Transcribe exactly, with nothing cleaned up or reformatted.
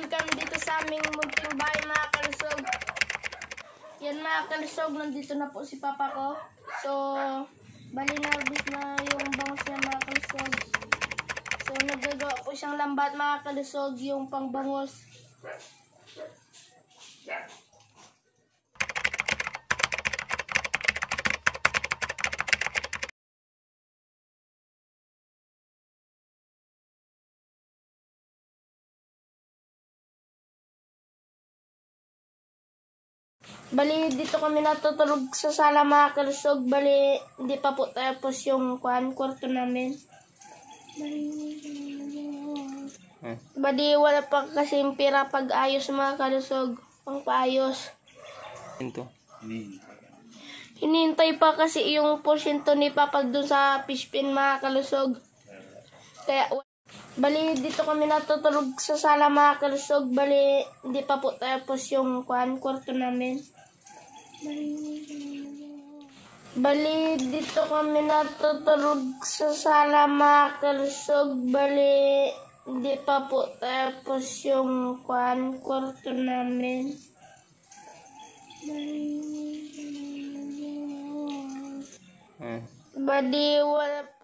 kami dito sa aming munting bahay mga kalusog. Yan mga kalusog, nandito na po si papa ko. So, bali narbis na yung bangus niya mga kalusog. So, nagagawa po siyang lambat mga kalusog, yung pangbangos. Bali, dito kami natutulog sa sala mga kalusog. Bali, hindi pa po tapos yung kuhan, kwarto namin. Hmm. Bali, wala pa kasing pira pag-ayos mga kalusog. Pang paayos. Ito. Hinihintay pa kasi yung porsyento ni Papa dun sa fishpin mga kalusog. Kaya, bali, dito kami natutulog sa sala mga kalusog. Bali, hindi pa po tapos yung kuhan, kwarto namin. Bali, dito kami natutulog sa sala mga kalusog. Bali, hindi pa po tapos yung kuhan, kwarto namin. Hmm. Bali, wala